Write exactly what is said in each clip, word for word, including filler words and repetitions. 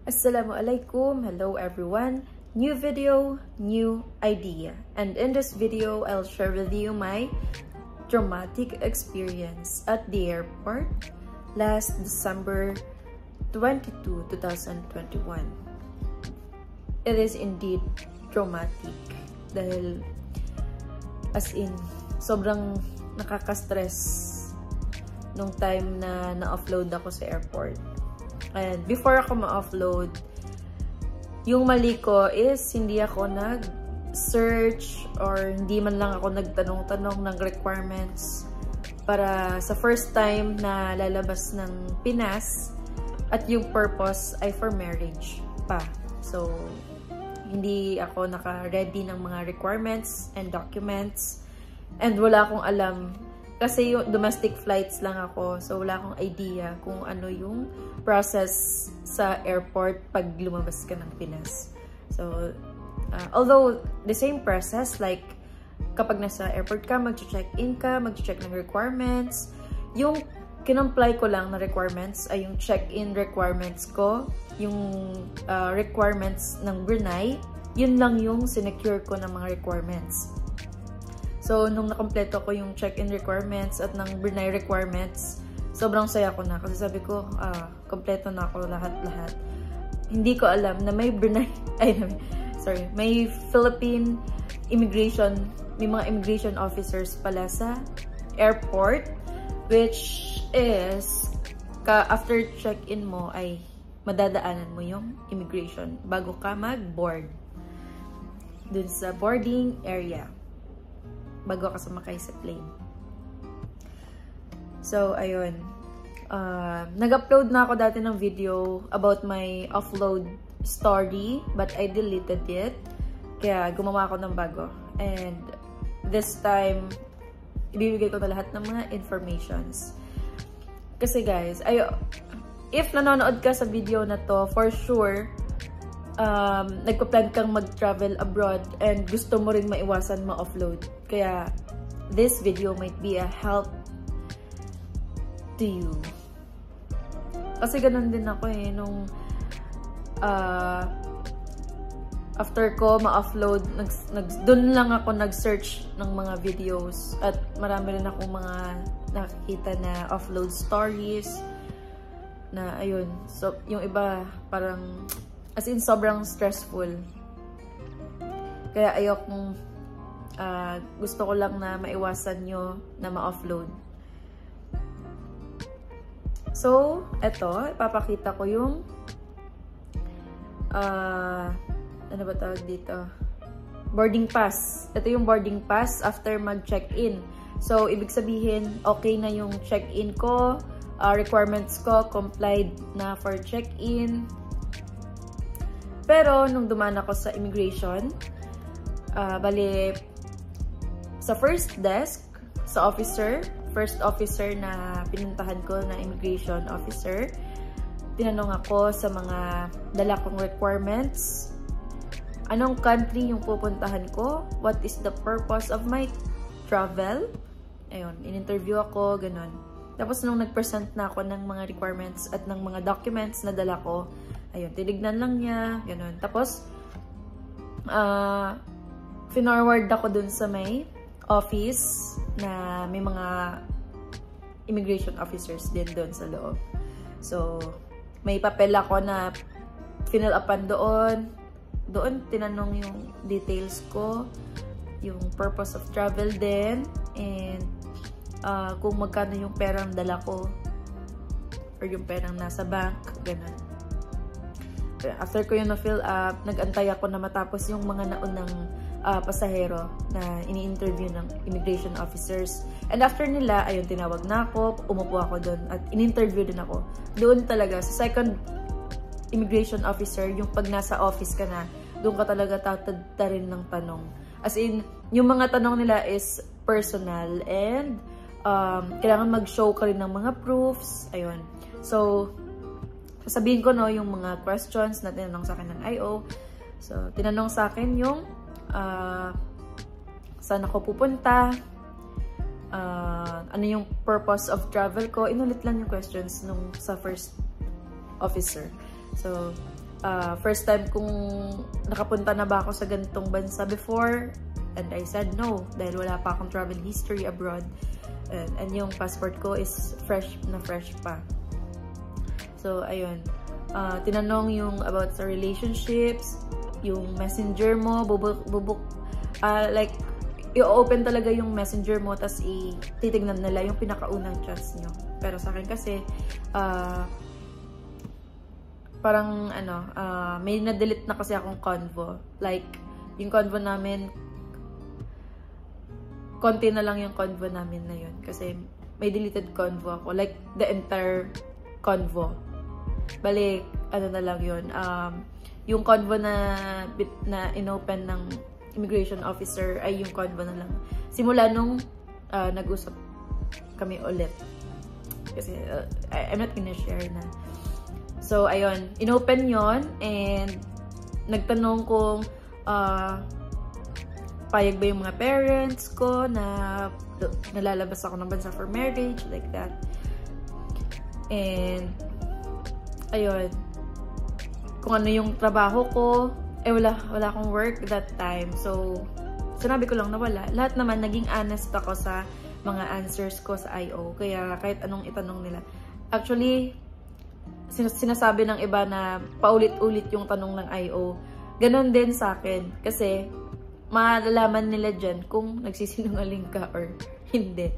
Assalamualaikum, hello everyone. New video, new idea. And in this video, I'll share with you my traumatic experience at the airport last December twenty-second, two thousand twenty-one. It is indeed traumatic dahil as in sobrang nakaka-stress nung time na na-offload ako sa airport. And before ako ma-offload, yung mali ko is hindi ako nag-search or hindi man lang ako nagtanong-tanong ng requirements para sa first time na lalabas ng Pinas at yung purpose ay for marriage pa. So, hindi ako naka-ready ng mga requirements and documents and wala akong alam. Kasi yung domestic flights lang ako, so wala akong idea kung ano yung process sa airport pag lumabas ka ng Pinas. So, uh, although the same process, like kapag nasa airport ka, mag-check-in ka, mag-check ng requirements, yung kinomply ko lang na requirements ay yung check-in requirements ko, yung uh, requirements ng Brunei, yun lang yung sinecure ko ng mga requirements. So, nung nakompleto ko yung check-in requirements at ng Brunei requirements, sobrang saya ko na. Kasi sabi ko, ah, kompleto na ako lahat-lahat. Hindi ko alam na may Brunei, ay, sorry, may Philippine immigration, may mga immigration officers pala sa airport, which is, ka after check-in mo ay madadaanan mo yung immigration bago ka mag-board. Dun sa boarding area. Bago ka sumakay sa plane. So, ayun. Uh, Nag-upload na ako dati ng video about my offload story, but I deleted it. Kaya, gumawa ako ng bago. And, this time, ibibigay ko na lahat ng mga informations. Kasi guys, ay, if nanonood ka sa video na to, for sure, um, nagpa-plan kang mag-travel abroad and gusto mo rin maiwasan ma-offload. Kaya, this video might be a help to you. Kasi ganun din ako eh, nung uh, after ko ma-offload, nag, nag, dun lang ako nag-search ng mga videos at marami rin akong mga nakikita na offload stories na ayun, so yung iba parang as in sobrang stressful. Kaya ayokong uh, gusto ko lang na maiwasan nyo na ma-offload. So, eto, ipapakita ko yung uh, ano ba tawag dito? Boarding pass. Ito yung boarding pass after mag-check-in. So, ibig sabihin, okay na yung check-in ko, uh, requirements ko, complied na for check-in. Pero, nung dumaan ako sa immigration, uh, bali, sa first desk, sa officer, first officer na pinuntahan ko na immigration officer, tinanong ako sa mga dala kong requirements, anong country yung pupuntahan ko, what is the purpose of my travel, ayun, in-interview ako, ganun. Tapos nung nag-present na ako ng mga requirements at ng mga documents na dala ko, ayun, tinignan lang niya, ganun. Tapos, uh, finorward ako dun sa may office na may mga immigration officers din dun sa loob. So, may papel ako na fill upan doon. Doon, tinanong yung details ko, yung purpose of travel din, and uh, kung magkano yung perang dala ko or yung perang nasa bank, ganun. After ko yun na-fill up, nag-antay ako na matapos yung mga naunang uh, pasahero na ini-interview ng immigration officers. And after nila, ayun, tinawag na ako, umupo ako doon at in-interview din ako. Doon talaga, sa second immigration officer, yung pag nasa office ka na, doon ka talaga tatadta rin ng tanong. As in, yung mga tanong nila is personal and um, kailangan mag-show ka rin ng mga proofs. Ayun. So, sasabihin ko no yung mga questions na tinanong sa akin ng I O. So, tinanong sa akin yung uh, saan ako pupunta, uh, ano yung purpose of travel ko. Inulit lang yung questions nung sa first officer. So, uh, first time kung nakapunta na ba ako sa ganitong bansa before, and I said no dahil wala pa akong travel history abroad, and, and yung passport ko is fresh na fresh pa. So ayun, uh, tinanong yung about sa relationships, yung messenger mo, bubuk, bubuk uh, like i-open talaga yung messenger mo, tas i-titignan nila yung pinakaunang chats nyo. Pero sa akin kasi, uh, parang ano, uh, may na-delete na kasi akong convo. Like, yung convo namin, konti na lang yung convo namin na yun. Kasi may deleted convo ako. Like, the entire convo. Balik, ano na lang yun. Um, yung convo na, na inopen ng immigration officer ay yung convo na lang. Simula nung uh, nag-usap kami ulit. Kasi uh, I'm not gonna share na. So, ayun. Inopen yon and nagtanong kung uh, payag ba yung mga parents ko na nalalabas ako ng bansa for marriage, like that. And, ayun. Kung ano yung trabaho ko, eh wala, wala akong work that time. So, sinabi ko lang na wala. Lahat naman, naging honest ako sa mga answers ko sa I O. Kaya kahit anong itanong nila. Actually, sinasabi ng iba na paulit-ulit yung tanong ng I O. Ganon din sa akin. Kasi, malalaman nila dyan kung nagsisinungaling ka or hindi.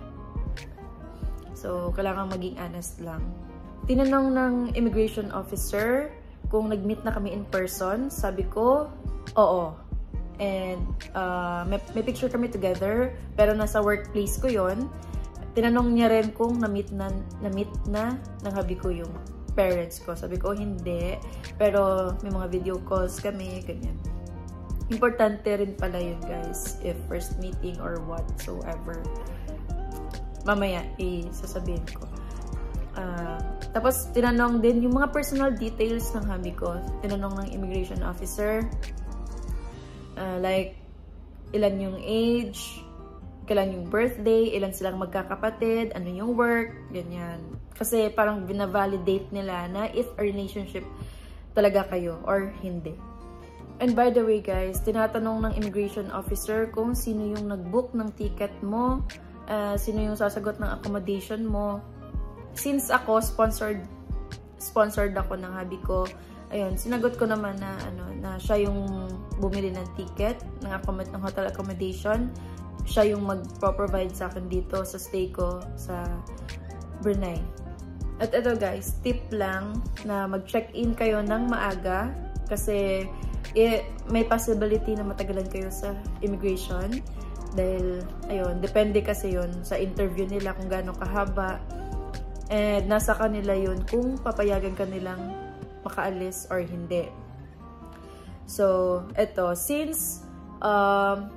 So, kailangan maging honest lang. Tinanong ng immigration officer kung nag-meet na kami in person. Sabi ko, oo. And uh, may, may picture kami together, pero nasa workplace ko yon. Tinanong niya rin kung na-meet na, na-meet na ng hubby ko yung parents ko. Sabi ko, hindi. Pero may mga video calls kami, ganyan. Importante rin pala yun, guys. If first meeting or whatsoever. Mamaya, isasabihin ko. Uh, tapos, tinanong din yung mga personal details ng hubby ko. Tinanong ng immigration officer. Uh, like, ilan yung age, kailan yung birthday, ilan silang magkakapatid, ano yung work, ganyan. Kasi parang binavalidate nila na if a relationship talaga kayo or hindi. And by the way, guys, tinatanong ng immigration officer kung sino yung nag-book ng ticket mo, uh, sino yung sasagot ng accommodation mo. Since ako, sponsored sponsored ako ng hubby ko, ayun, sinagot ko naman na, ano, na siya yung bumili ng ticket, ng, ng hotel accommodation. Siya yung mag-provide sa akin dito sa stay ko sa Brunei. At ito, guys, tip lang na mag-check-in kayo ng maaga kasi eh, may possibility na matagalan kayo sa immigration. Dahil, ayun, depende kasi yun sa interview nila kung gaano kahaba. And nasa kanila yun kung papayagan ka nilang makaalis or hindi. So, eto, since um,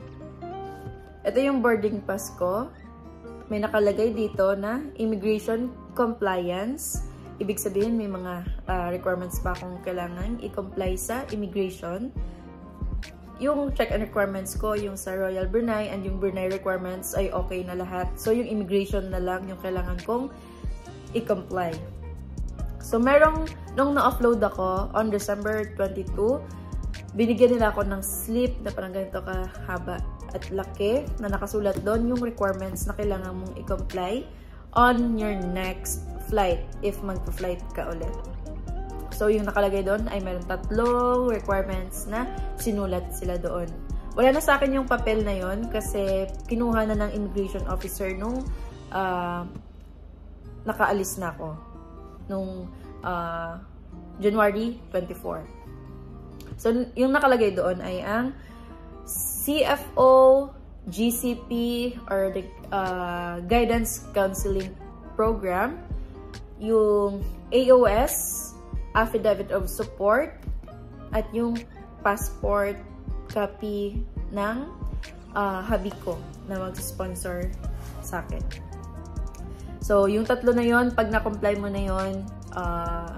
ito yung boarding pass ko, may nakalagay dito na immigration compliance. Ibig sabihin, may mga uh, requirements pa akong kailangan i-comply sa immigration. Yung check and requirements ko, yung sa Royal Brunei and yung Brunei requirements ay okay na lahat. So, yung immigration na lang yung kailangan kong i-comply. So, merong, nung na-upload ako on December twenty-second, binigyan nila ako ng slip na parang ganito kahaba at laki na nakasulat doon yung requirements na kailangan mong i-comply on your next flight if magpa-flight ka ulit. So, yung nakalagay doon ay meron tatlong requirements na sinulat sila doon. Wala na sa akin yung papel na yon kasi kinuha na ng immigration officer nung uh, nakaalis na ako nung uh, January twenty-fourth. So, yung nakalagay doon ay ang C F O, G C P, or the uh, Guidance Counseling Program, yung A O S, Affidavit of Support, at yung passport copy ng uh, hubby ko na mag-sponsor sa akin. So, yung tatlo na yon, pag na-comply mo na yon, uh,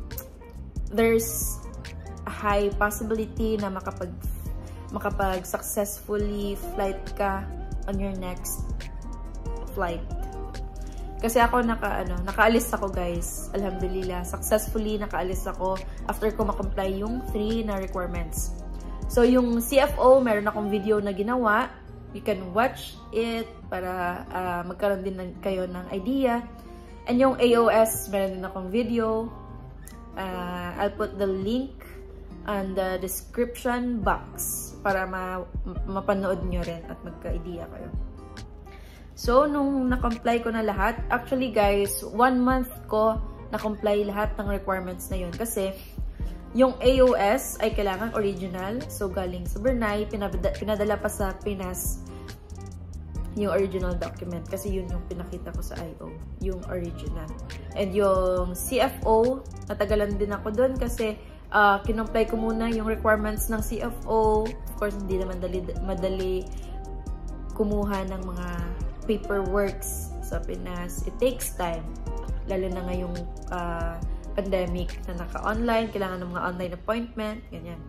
there's a high possibility na makapag makapag successfully flight ka on your next flight. Kasi ako naka, ano, nakaalis ako guys. Alhamdulillah. Successfully nakaalis ako after ko makomply yung three na requirements. So yung C F O, meron akong video na ginawa. You can watch it para uh, magkaroon din ng, kayo ng idea. And yung A O S, meron din akong video. Uh, I'll put the link on the description box para ma mapanood nyo rin at magka-idea kayo. So, nung na-comply ko na lahat, actually guys, one month ko na-comply lahat ng requirements na yun. Kasi, yung A O S ay kailangan original. So, galing sa Brunei, pinadala, pinadala pa sa Pinas yung original document. Kasi yun yung pinakita ko sa I O, yung original. And yung C F O, natagalan din ako dun kasi uh, kinomply ko muna yung requirements ng C F O. Of course, hindi naman madali, madali kumuha ng mga paperworks sa Pinas. It takes time. Lalo na ngayong uh, pandemic na naka-online. Kailangan ng mga online appointment. Ganyan.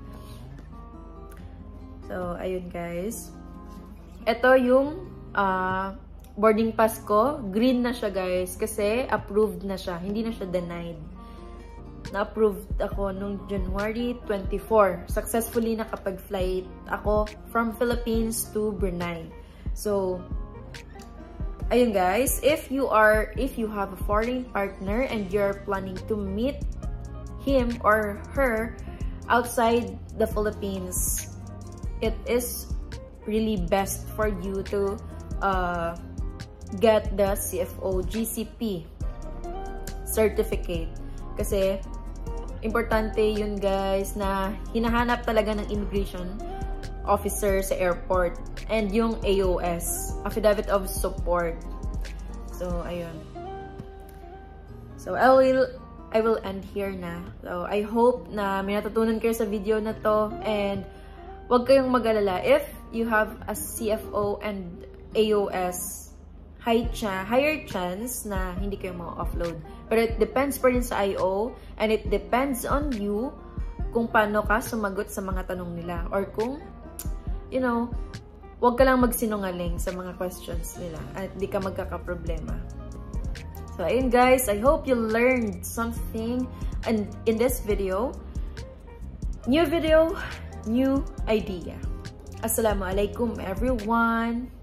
So, ayun guys. Ito yung uh, boarding pass ko. Green na siya guys. Kasi approved na siya. Hindi na siya denied. Na-approved ako nung January twenty-fourth. Successfully nakapag-flight ako from Philippines to Brunei. So, ayun guys, if you are, if you have a foreign partner and you're planning to meet him or her outside the Philippines, it is really best for you to uh, get the C F O G C P certificate. Kasi, importante yun guys na hinahanap talaga ng immigration officer sa airport. And yung A O S, Affidavit of Support. So, ayun. So, I will, I will end here na. So, I hope na may natutunan kayo sa video na to. And, wag kayong mag-alala. If you have a C F O and A O S, high cha higher chance na hindi kayo ma-offload. Pero it depends pa rin sa I O. And it depends on you kung paano ka sumagot sa mga tanong nila. Or kung, you know, huwag ka lang magsinungaling sa mga questions nila at di ka magkakaproblema. So, ayun guys, I hope you learned something and in this video. New video, new idea. Assalamualaikum everyone!